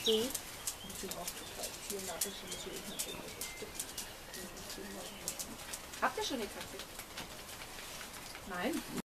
Mhm. Die sind auch total zielnarrisch und natürlich natürlich. Habt ihr schon die Kaffee? Nein.